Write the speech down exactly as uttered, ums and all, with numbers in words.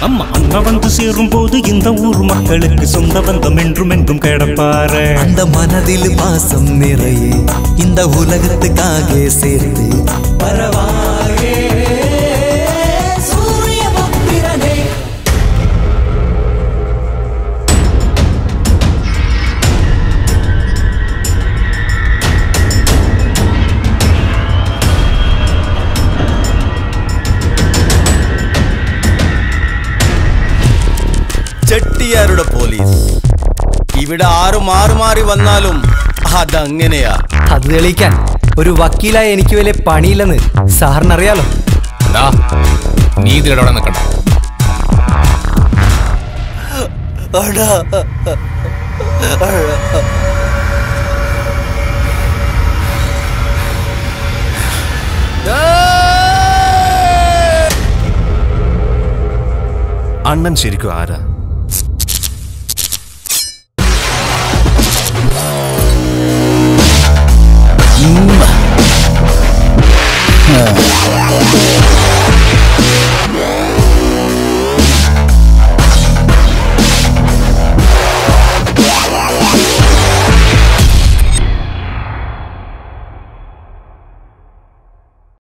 அம்மா அண்ணா வந்து சேரும் போது இந்த ஊர் மக்களுக்கு சொந்த பந்தம் என்றும் என்றும் கிடப்பாரு. அந்த மனதில் பாசம் நிறைய இந்த உலகத்துக்காக சேர்த்து பரவாயே சூரிய புத்திரனே. ചെട്ടിയാരുടെ പോലീസ് ഇവിടെ ആറ് മാറി മാറി വന്നാലും അതങ്ങനെയാ. അത് തെളിയിക്കാൻ ഒരു വക്കീലായ എനിക്ക് വലിയ പണിയില്ലെന്ന് സാറിനറിയാലോ. നീ ഇതിലൂടെ നിൽക്കണ്ട. അണ്ണൻ ശരിക്കും ആരാ?